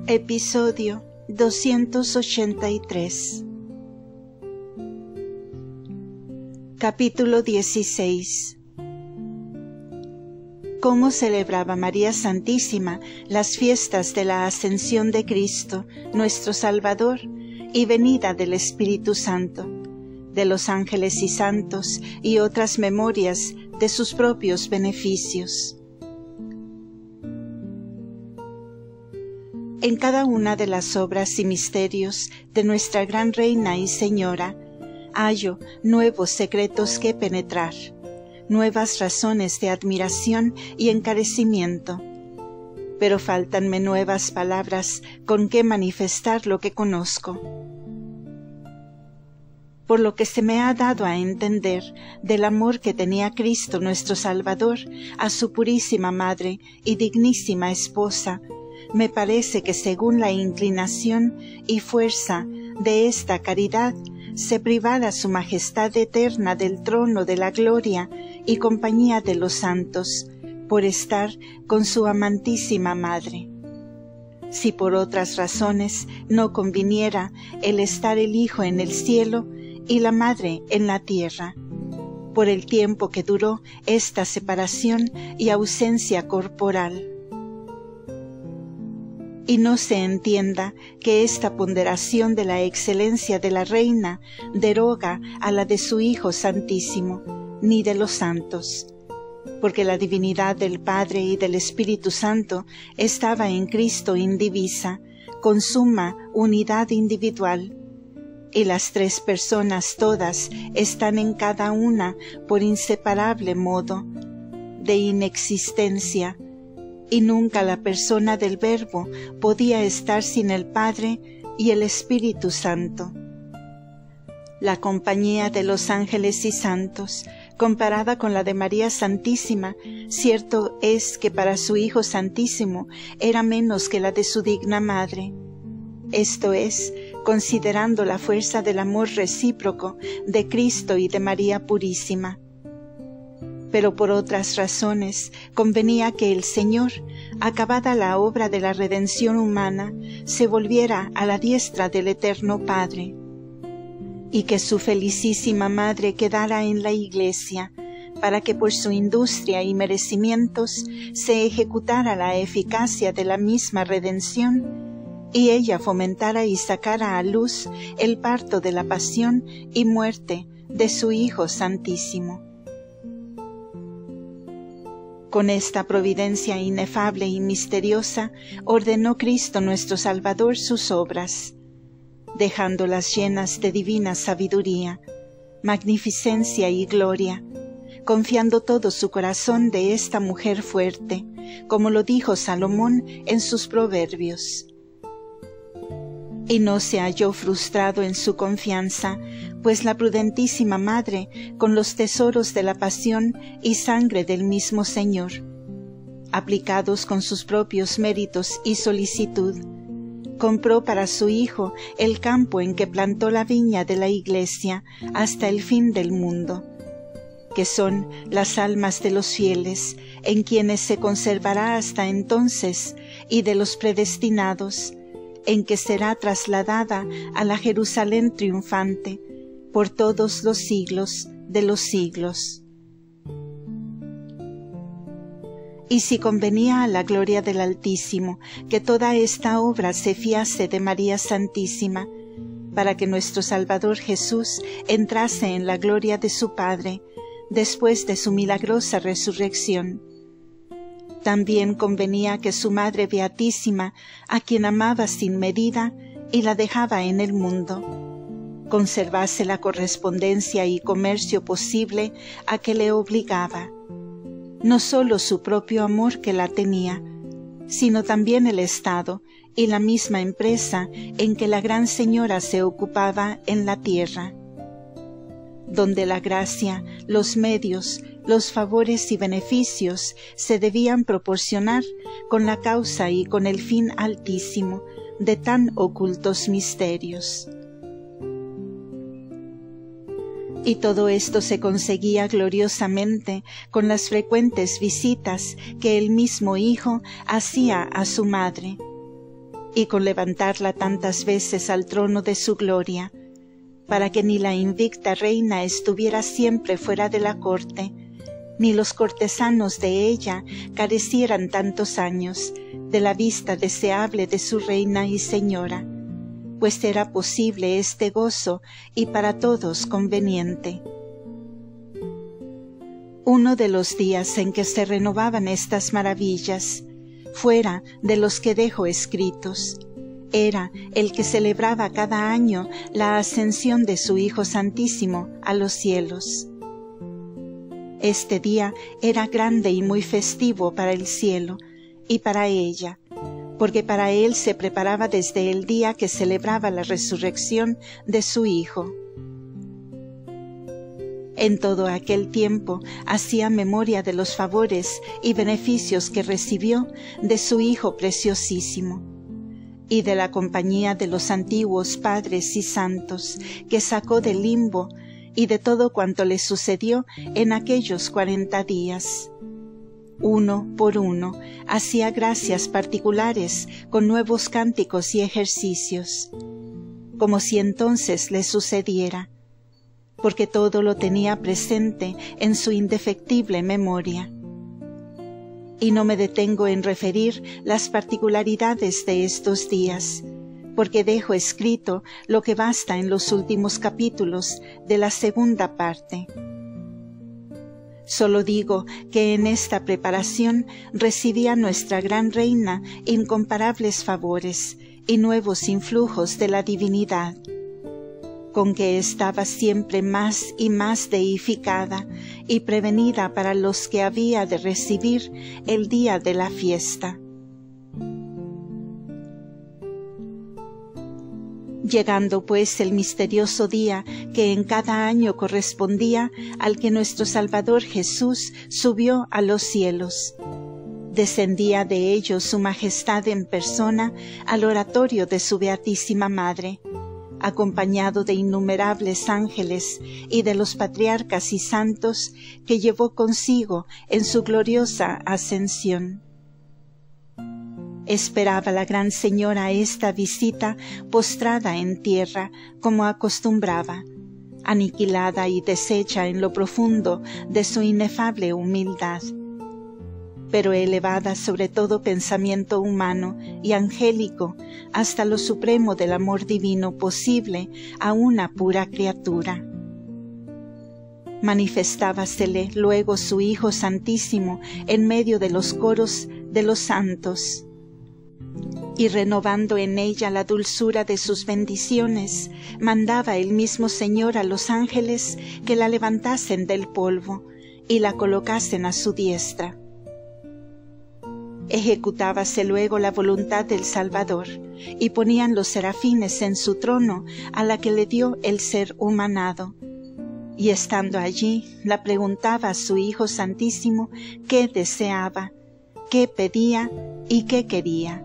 Episodio 283. Capítulo 16. ¿Cómo celebraba María Santísima las fiestas de la Ascensión de Cristo, nuestro Salvador, y venida del Espíritu Santo, de los ángeles y santos, y otras memorias de sus propios beneficios? En cada una de las obras y misterios de nuestra gran Reina y Señora, hallo nuevos secretos que penetrar, nuevas razones de admiración y encarecimiento. Pero fáltanme nuevas palabras con que manifestar lo que conozco. Por lo que se me ha dado a entender del amor que tenía Cristo nuestro Salvador a su purísima Madre y dignísima Esposa, me parece que según la inclinación y fuerza de esta caridad, se privara su majestad eterna del trono de la gloria y compañía de los santos, por estar con su amantísima Madre. Si por otras razones no conviniera el estar el Hijo en el cielo y la Madre en la tierra, por el tiempo que duró esta separación y ausencia corporal. Y no se entienda que esta ponderación de la excelencia de la Reina deroga a la de su Hijo Santísimo, ni de los santos, porque la divinidad del Padre y del Espíritu Santo estaba en Cristo indivisa, con suma unidad individual, y las tres personas todas están en cada una por inseparable modo de inexistencia, y nunca la persona del Verbo podía estar sin el Padre y el Espíritu Santo. La compañía de los ángeles y santos, comparada con la de María Santísima, cierto es que para su Hijo Santísimo era menos que la de su digna Madre. Esto es, considerando la fuerza del amor recíproco de Cristo y de María Purísima. Pero por otras razones convenía que el Señor, acabada la obra de la redención humana, se volviera a la diestra del Eterno Padre, y que su felicísima Madre quedara en la Iglesia, para que por su industria y merecimientos se ejecutara la eficacia de la misma redención, y ella fomentara y sacara a luz el parto de la pasión y muerte de su Hijo Santísimo. Con esta providencia inefable y misteriosa, ordenó Cristo nuestro Salvador sus obras, dejándolas llenas de divina sabiduría, magnificencia y gloria, confiando todo su corazón de esta mujer fuerte, como lo dijo Salomón en sus proverbios. Y no se halló frustrado en su confianza, pues la prudentísima Madre, con los tesoros de la pasión y sangre del mismo Señor, aplicados con sus propios méritos y solicitud, compró para su Hijo el campo en que plantó la viña de la Iglesia hasta el fin del mundo, que son las almas de los fieles, en quienes se conservará hasta entonces, y de los predestinados, en que será trasladada a la Jerusalén triunfante por todos los siglos de los siglos. Y si convenía a la gloria del Altísimo que toda esta obra se fiase de María Santísima, para que nuestro Salvador Jesús entrase en la gloria de su Padre, después de su milagrosa resurrección, también convenía que su Madre Beatísima, a quien amaba sin medida y la dejaba en el mundo, conservase la correspondencia y comercio posible a que le obligaba, no sólo su propio amor que la tenía, sino también el estado y la misma empresa en que la Gran Señora se ocupaba en la tierra, donde la gracia, los medios, los favores y beneficios se debían proporcionar con la causa y con el fin altísimo de tan ocultos misterios. y todo esto se conseguía gloriosamente con las frecuentes visitas que el mismo Hijo hacía a su madre, y con levantarla tantas veces al trono de su gloria, para que ni la invicta reina estuviera siempre fuera de la corte, ni los cortesanos de ella carecieran tantos años de la vista deseable de su reina y señora, pues era posible este gozo y para todos conveniente. Uno de los días en que se renovaban estas maravillas, fuera de los que dejo escritos, era el que celebraba cada año la ascensión de su Hijo Santísimo a los cielos. Este día era grande y muy festivo para el cielo y para ella, porque para él se preparaba desde el día que celebraba la resurrección de su Hijo. En todo aquel tiempo hacía memoria de los favores y beneficios que recibió de su Hijo preciosísimo, y de la compañía de los antiguos padres y santos que sacó del limbo, y de todo cuanto le sucedió en aquellos 40 días. Uno por uno hacía gracias particulares con nuevos cánticos y ejercicios, como si entonces le sucediera, porque todo lo tenía presente en su indefectible memoria. Y no me detengo en referir las particularidades de estos días, porque dejo escrito lo que basta en los últimos capítulos de la segunda parte. Solo digo que en esta preparación recibía nuestra gran reina incomparables favores y nuevos influjos de la divinidad, con que estaba siempre más y más deificada y prevenida para los que había de recibir el día de la fiesta. Llegando pues el misterioso día que en cada año correspondía al que nuestro Salvador Jesús subió a los cielos, descendía de ellos su majestad en persona al oratorio de su Beatísima Madre, acompañado de innumerables ángeles y de los patriarcas y santos que llevó consigo en su gloriosa ascensión. Esperaba la Gran Señora esta visita postrada en tierra, como acostumbraba, aniquilada y deshecha en lo profundo de su inefable humildad, pero elevada sobre todo pensamiento humano y angélico hasta lo supremo del amor divino posible a una pura criatura. Manifestábasele luego su Hijo Santísimo en medio de los coros de los santos, y renovando en ella la dulzura de sus bendiciones, mandaba el mismo Señor a los ángeles que la levantasen del polvo y la colocasen a su diestra. Ejecutábase luego la voluntad del Salvador, y ponían los serafines en su trono a la que le dio el ser humanado, y estando allí la preguntaba a su Hijo Santísimo qué deseaba, qué pedía y qué quería.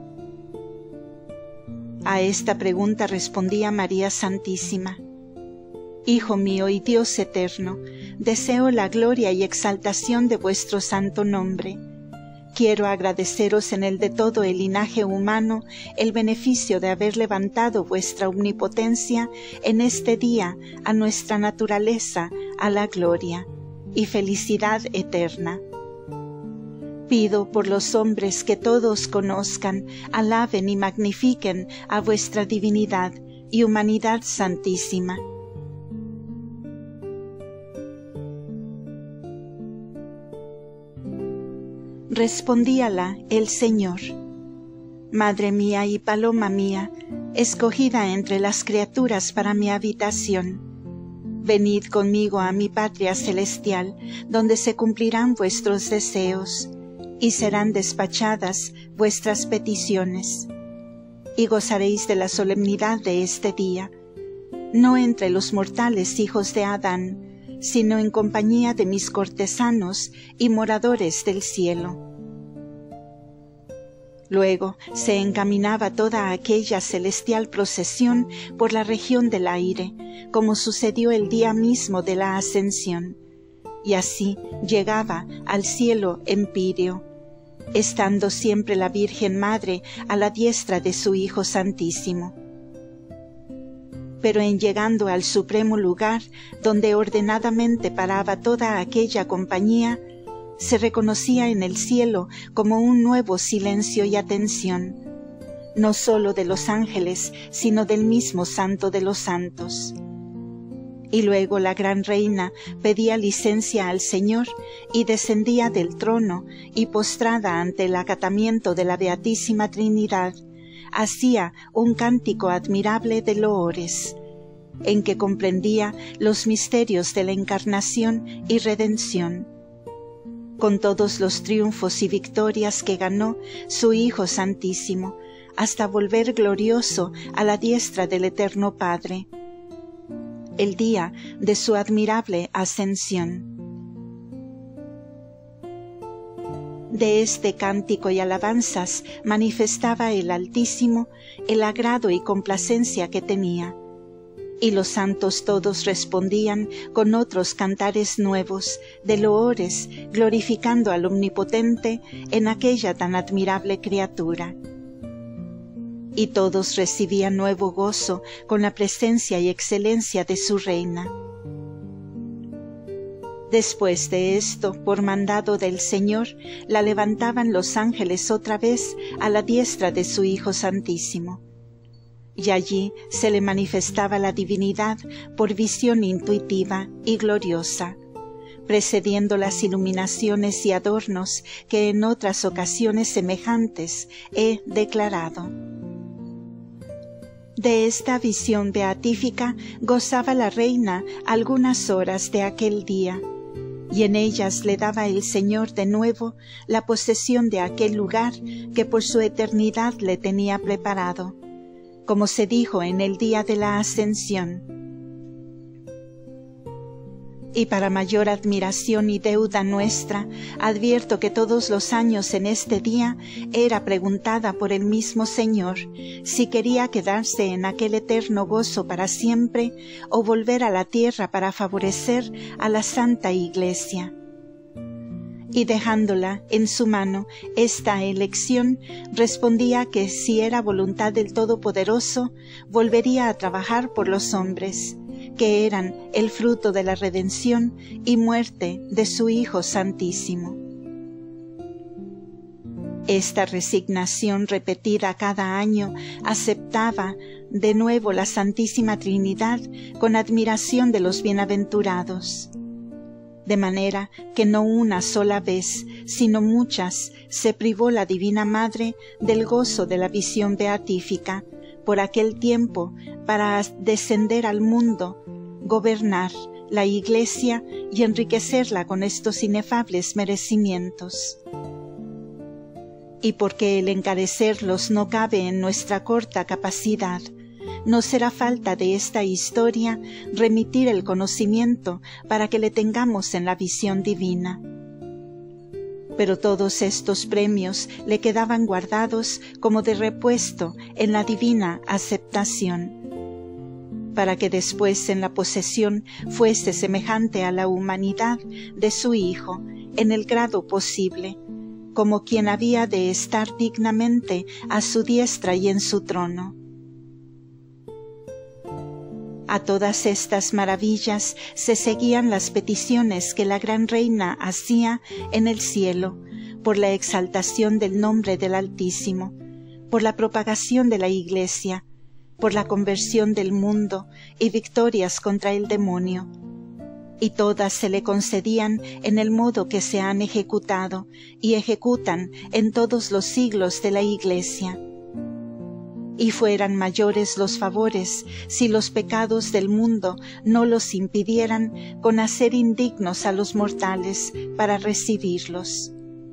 A esta pregunta respondía María Santísima: Hijo mío y Dios eterno, deseo la gloria y exaltación de vuestro santo nombre. Quiero agradeceros en el de todo el linaje humano el beneficio de haber levantado vuestra omnipotencia en este día a nuestra naturaleza, a la gloria y felicidad eterna. Pido por los hombres que todos conozcan, alaben y magnifiquen a vuestra divinidad y humanidad santísima. Respondíala el Señor: Madre mía y paloma mía, escogida entre las criaturas para mi habitación, venid conmigo a mi patria celestial, donde se cumplirán vuestros deseos, y serán despachadas vuestras peticiones, y gozaréis de la solemnidad de este día, no entre los mortales hijos de Adán, sino en compañía de mis cortesanos y moradores del cielo. Luego se encaminaba toda aquella celestial procesión por la región del aire, como sucedió el día mismo de la ascensión, y así llegaba al cielo empíreo, estando siempre la Virgen Madre a la diestra de su Hijo Santísimo. Pero en llegando al supremo lugar, donde ordenadamente paraba toda aquella compañía, se reconocía en el cielo como un nuevo silencio y atención, no sólo de los ángeles, sino del mismo Santo de los Santos. Y luego la gran reina pedía licencia al Señor y descendía del trono y postrada ante el acatamiento de la Beatísima Trinidad, hacía un cántico admirable de loores, en que comprendía los misterios de la encarnación y redención, con todos los triunfos y victorias que ganó su Hijo Santísimo, hasta volver glorioso a la diestra del Eterno Padre, el día de su admirable ascensión. De este cántico y alabanzas manifestaba el Altísimo el agrado y complacencia que tenía, y los santos todos respondían con otros cantares nuevos de loores, glorificando al Omnipotente en aquella tan admirable criatura. Y todos recibían nuevo gozo con la presencia y excelencia de su reina. Después de esto, por mandado del Señor, la levantaban los ángeles otra vez a la diestra de su Hijo Santísimo. Y allí se le manifestaba la divinidad por visión intuitiva y gloriosa, precediendo las iluminaciones y adornos que en otras ocasiones semejantes he declarado. De esta visión beatífica gozaba la reina algunas horas de aquel día, y en ellas le daba el Señor de nuevo la posesión de aquel lugar que por su eternidad le tenía preparado, como se dijo en el día de la ascensión. Y para mayor admiración y deuda nuestra, advierto que todos los años en este día era preguntada por el mismo Señor si quería quedarse en aquel eterno gozo para siempre o volver a la tierra para favorecer a la Santa Iglesia. Y dejándola en su mano esta elección, respondía que si era voluntad del Todopoderoso, volvería a trabajar por los hombres, que eran el fruto de la redención y muerte de su Hijo Santísimo. Esta resignación repetida cada año aceptaba de nuevo la Santísima Trinidad con admiración de los bienaventurados, de manera que no una sola vez, sino muchas, se privó la Divina Madre del gozo de la visión beatífica por aquel tiempo para descender al mundo, gobernar la Iglesia y enriquecerla con estos inefables merecimientos. Y porque el encarecerlos no cabe en nuestra corta capacidad, no será falta de esta historia remitir el conocimiento para que le tengamos en la visión divina. Pero todos estos premios le quedaban guardados como de repuesto en la divina aceptación, para que después en la posesión fuese semejante a la humanidad de su Hijo en el grado posible, como quien había de estar dignamente a su diestra y en su trono. A todas estas maravillas se seguían las peticiones que la gran reina hacía en el cielo, por la exaltación del nombre del Altísimo, por la propagación de la Iglesia, por la conversión del mundo y victorias contra el demonio. Y todas se le concedían en el modo que se han ejecutado y ejecutan en todos los siglos de la Iglesia. Y fueran mayores los favores si los pecados del mundo no los impidieran con hacer indignos a los mortales para recibirlos.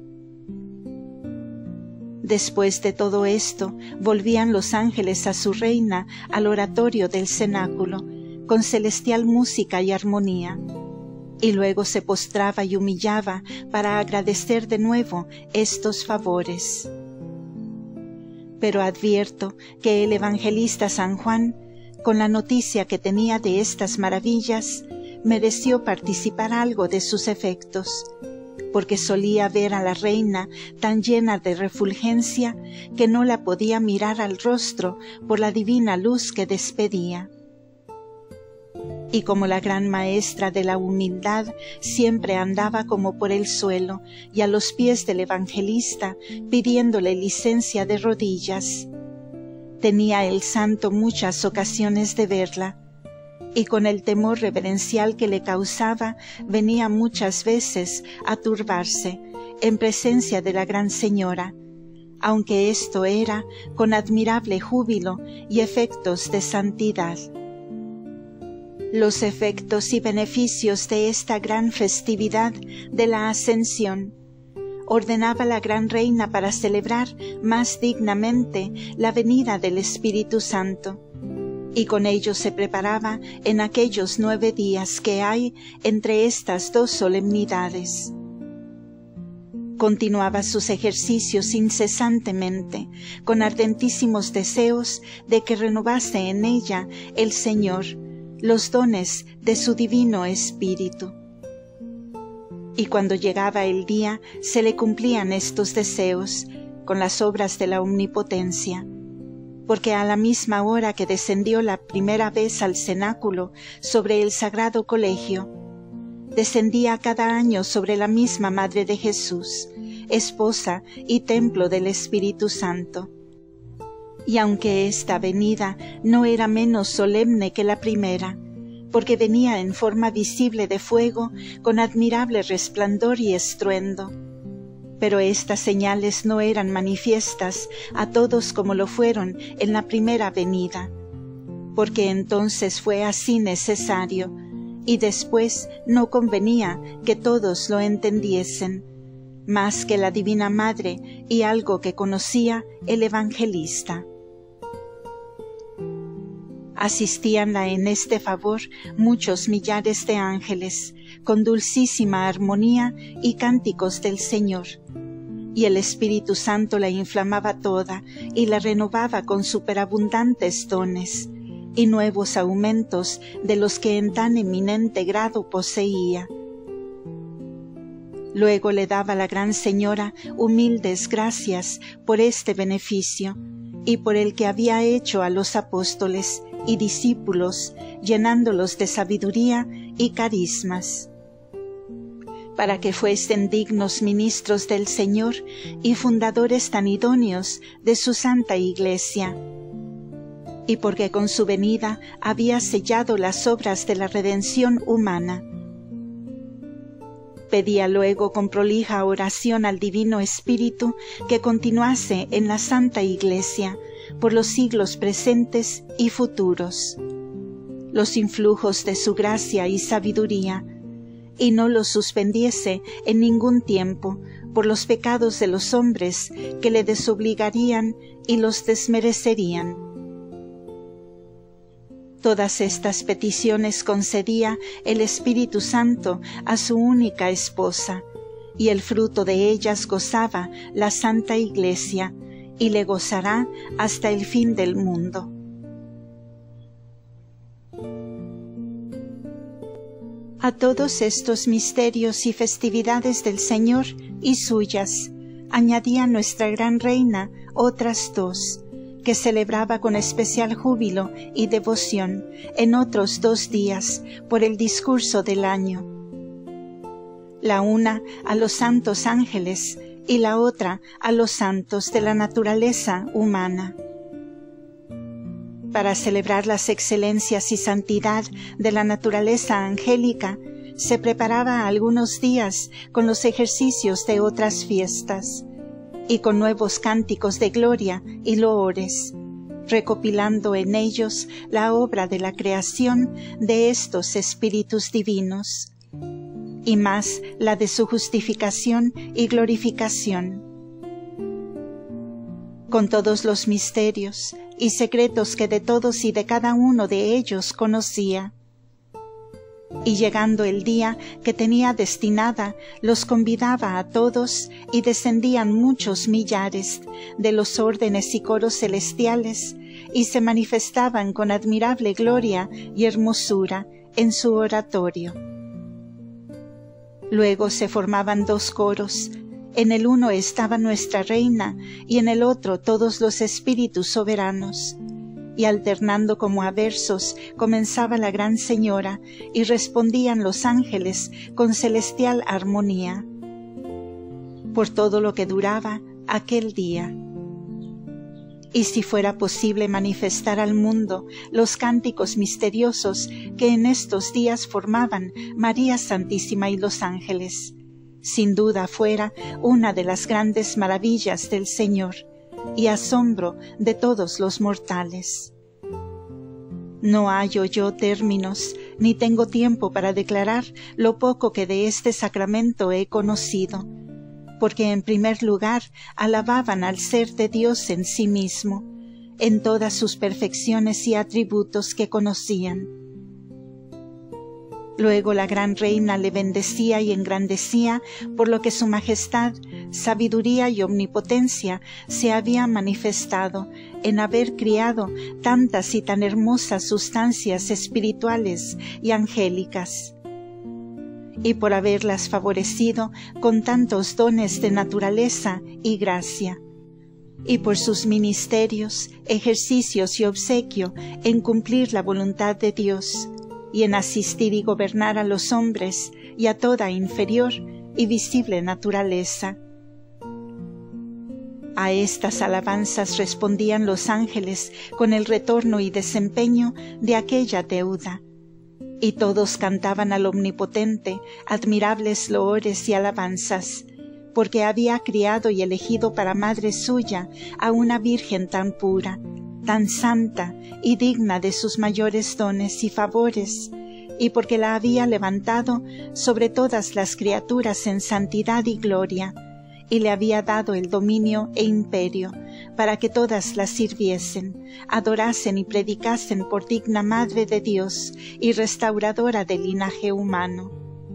Después de todo esto, volvían los ángeles a su reina al oratorio del cenáculo, con celestial música y armonía, y luego se postraba y humillaba para agradecer de nuevo estos favores. Pero advierto que el evangelista San Juan, con la noticia que tenía de estas maravillas, mereció participar algo de sus efectos, porque solía ver a la reina tan llena de refulgencia que no la podía mirar al rostro por la divina luz que despedía. Y como la gran maestra de la humildad siempre andaba como por el suelo y a los pies del evangelista pidiéndole licencia de rodillas, tenía el santo muchas ocasiones de verla, y con el temor reverencial que le causaba venía muchas veces a turbarse en presencia de la Gran Señora, aunque esto era con admirable júbilo y efectos de santidad. Los efectos y beneficios de esta gran festividad de la Ascensión ordenaba la gran reina para celebrar más dignamente la venida del Espíritu Santo, y con ello se preparaba en aquellos 9 días que hay entre estas dos solemnidades. Continuaba sus ejercicios incesantemente, con ardentísimos deseos de que renovase en ella el Señor los dones de su divino Espíritu. Y cuando llegaba el día, se le cumplían estos deseos con las obras de la omnipotencia, porque a la misma hora que descendió la primera vez al cenáculo sobre el Sagrado Colegio, descendía cada año sobre la misma Madre de Jesús, esposa y templo del Espíritu Santo. Y aunque esta venida no era menos solemne que la primera, porque venía en forma visible de fuego, con admirable resplandor y estruendo, pero estas señales no eran manifiestas a todos como lo fueron en la primera venida, porque entonces fue así necesario, y después no convenía que todos lo entendiesen, más que la Divina Madre y algo que conocía el evangelista. Asistíanla en este favor muchos millares de ángeles, con dulcísima armonía y cánticos del Señor, y el Espíritu Santo la inflamaba toda y la renovaba con superabundantes dones y nuevos aumentos de los que en tan eminente grado poseía. Luego le daba la Gran Señora humildes gracias por este beneficio y por el que había hecho a los apóstoles y discípulos, llenándolos de sabiduría y carismas, para que fuesen dignos ministros del Señor y fundadores tan idóneos de su Santa Iglesia, y porque con su venida había sellado las obras de la redención humana. Pedía luego con prolija oración al Divino Espíritu que continuase en la Santa Iglesia por los siglos presentes y futuros los influjos de su gracia y sabiduría, y no los suspendiese en ningún tiempo por los pecados de los hombres que le desobligarían y los desmerecerían. Todas estas peticiones concedía el Espíritu Santo a su única esposa, y el fruto de ellas gozaba la Santa Iglesia, y le gozará hasta el fin del mundo. A todos estos misterios y festividades del Señor y suyas, añadía nuestra gran reina otras 2, que celebraba con especial júbilo y devoción en otros 2 días por el discurso del año. La una a los santos ángeles y la otra a los santos de la naturaleza humana. Para celebrar las excelencias y santidad de la naturaleza angélica, se preparaba algunos días con los ejercicios de otras fiestas, y con nuevos cánticos de gloria y loores, recopilando en ellos la obra de la creación de estos espíritus divinos, y más la de su justificación y glorificación. Con todos los misterios y secretos que de todos y de cada uno de ellos conocía. Y llegando el día que tenía destinada, los convidaba a todos, y descendían muchos millares de los órdenes y coros celestiales, y se manifestaban con admirable gloria y hermosura en su oratorio. Luego se formaban dos coros. En el uno estaba nuestra reina y en el otro todos los espíritus soberanos. Y alternando como a versos comenzaba la Gran Señora y respondían los ángeles con celestial armonía. Por todo lo que duraba aquel día. Y si fuera posible manifestar al mundo los cánticos misteriosos que en estos días formaban María Santísima y los ángeles, sin duda fuera una de las grandes maravillas del Señor y asombro de todos los mortales. No hallo yo términos, ni tengo tiempo para declarar lo poco que de este sacramento he conocido, porque en primer lugar alababan al ser de Dios en sí mismo, en todas sus perfecciones y atributos que conocían. Luego la gran reina le bendecía y engrandecía por lo que su majestad, sabiduría y omnipotencia se habían manifestado en haber criado tantas y tan hermosas sustancias espirituales y angélicas, y por haberlas favorecido con tantos dones de naturaleza y gracia, y por sus ministerios, ejercicios y obsequio en cumplir la voluntad de Dios, y en asistir y gobernar a los hombres y a toda inferior y visible naturaleza. A estas alabanzas respondían los ángeles con el retorno y desempeño de aquella deuda, y todos cantaban al Omnipotente admirables loores y alabanzas, porque había criado y elegido para madre suya a una Virgen tan pura, tan santa y digna de sus mayores dones y favores, y porque la había levantado sobre todas las criaturas en santidad y gloria, y le había dado el dominio e imperio, para que todas la sirviesen, adorasen y predicasen por digna Madre de Dios y restauradora del linaje humano.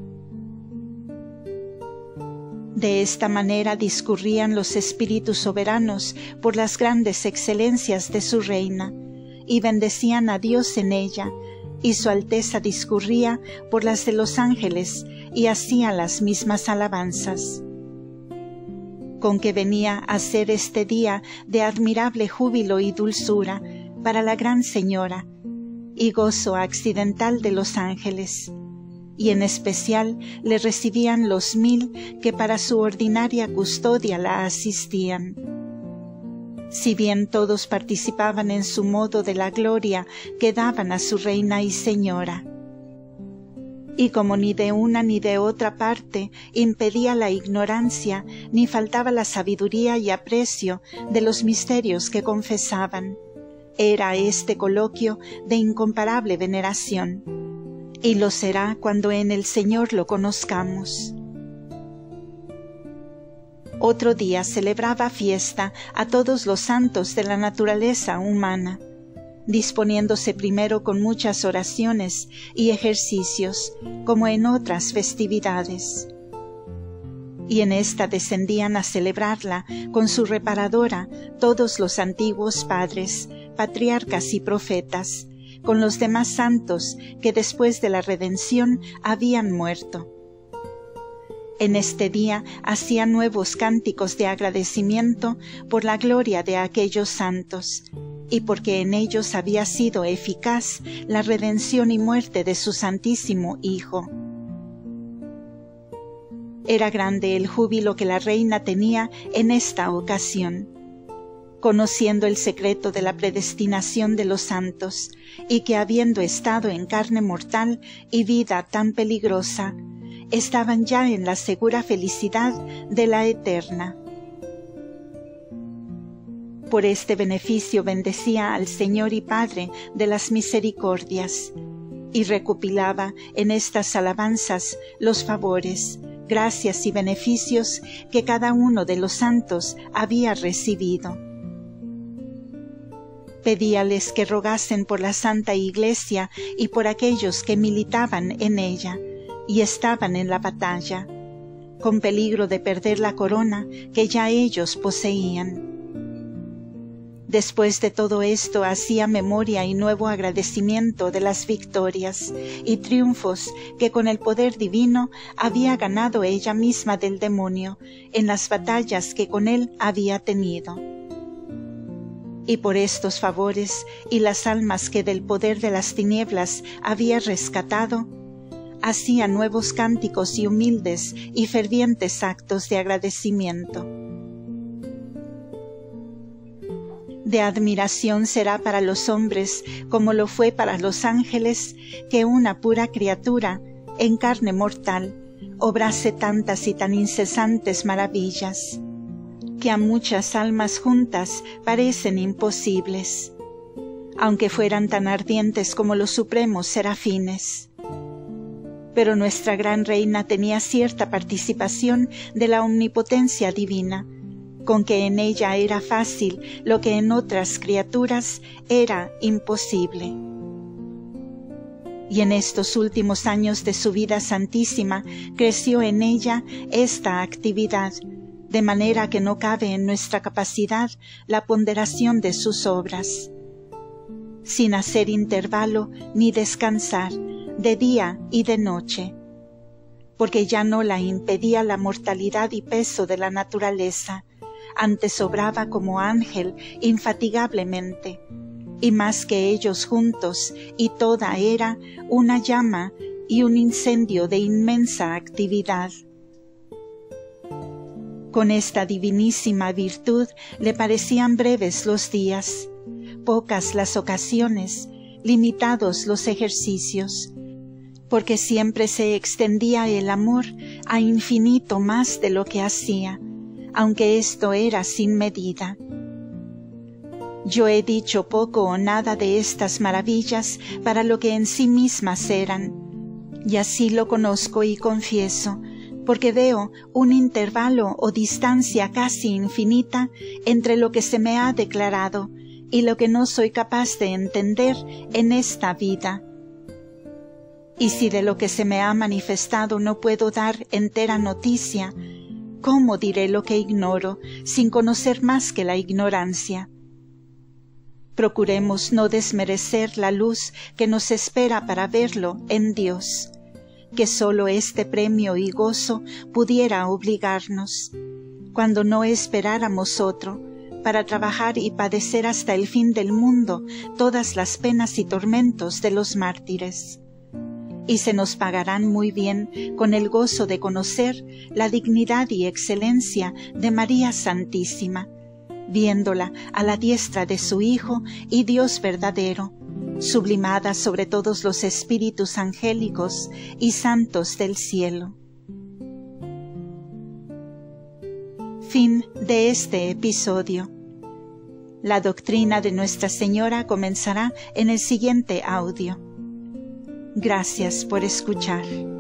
De esta manera discurrían los espíritus soberanos por las grandes excelencias de su reina, y bendecían a Dios en ella, y su Alteza discurría por las de los ángeles, y hacía las mismas alabanzas. Con que venía a ser este día de admirable júbilo y dulzura para la Gran Señora, y gozo accidental de los ángeles, y en especial le recibían los 1000 que para su ordinaria custodia la asistían. Si bien todos participaban en su modo de la gloria que daban a su Reina y Señora, y como ni de una ni de otra parte impedía la ignorancia, ni faltaba la sabiduría y aprecio de los misterios que confesaban, era este coloquio de incomparable veneración, y lo será cuando en el Señor lo conozcamos. Otro día celebraba fiesta a todos los santos de la naturaleza humana, disponiéndose primero con muchas oraciones y ejercicios, como en otras festividades. Y en esta descendían a celebrarla con su reparadora todos los antiguos padres, patriarcas y profetas, con los demás santos que después de la redención habían muerto. En este día hacían nuevos cánticos de agradecimiento por la gloria de aquellos santos, y porque en ellos había sido eficaz la redención y muerte de su Santísimo Hijo. Era grande el júbilo que la reina tenía en esta ocasión, conociendo el secreto de la predestinación de los santos, y que habiendo estado en carne mortal y vida tan peligrosa, estaban ya en la segura felicidad de la eterna. Por este beneficio bendecía al Señor y Padre de las misericordias, y recopilaba en estas alabanzas los favores, gracias y beneficios que cada uno de los santos había recibido. Pedíales que rogasen por la Santa Iglesia y por aquellos que militaban en ella y estaban en la batalla, con peligro de perder la corona que ya ellos poseían. Después de todo esto hacía memoria y nuevo agradecimiento de las victorias y triunfos que con el poder divino había ganado ella misma del demonio en las batallas que con él había tenido. Y por estos favores y las almas que del poder de las tinieblas había rescatado, hacía nuevos cánticos y humildes y fervientes actos de agradecimiento. De admiración será para los hombres, como lo fue para los ángeles, que una pura criatura, en carne mortal, obrase tantas y tan incesantes maravillas, que a muchas almas juntas parecen imposibles, aunque fueran tan ardientes como los supremos serafines. Pero nuestra gran reina tenía cierta participación de la omnipotencia divina, con que en ella era fácil lo que en otras criaturas era imposible. Y en estos últimos años de su vida santísima creció en ella esta actividad, de manera que no cabe en nuestra capacidad la ponderación de sus obras, sin hacer intervalo ni descansar, de día y de noche, porque ya no la impedía la mortalidad y peso de la naturaleza. Antes obraba como ángel infatigablemente, y más que ellos juntos, y toda era una llama y un incendio de inmensa actividad. Con esta divinísima virtud le parecían breves los días, pocas las ocasiones, limitados los ejercicios, porque siempre se extendía el amor a infinito más de lo que hacía, aunque esto era sin medida. Yo he dicho poco o nada de estas maravillas para lo que en sí mismas eran, y así lo conozco y confieso, porque veo un intervalo o distancia casi infinita entre lo que se me ha declarado y lo que no soy capaz de entender en esta vida. Y si de lo que se me ha manifestado no puedo dar entera noticia, ¿cómo diré lo que ignoro, sin conocer más que la ignorancia? Procuremos no desmerecer la luz que nos espera para verlo en Dios, que sólo este premio y gozo pudiera obligarnos, cuando no esperáramos otro, para trabajar y padecer hasta el fin del mundo todas las penas y tormentos de los mártires. Y se nos pagarán muy bien con el gozo de conocer la dignidad y excelencia de María Santísima, viéndola a la diestra de su Hijo y Dios verdadero, sublimada sobre todos los espíritus angélicos y santos del cielo. Fin de este episodio. La doctrina de Nuestra Señora comenzará en el siguiente audio. Gracias por escuchar.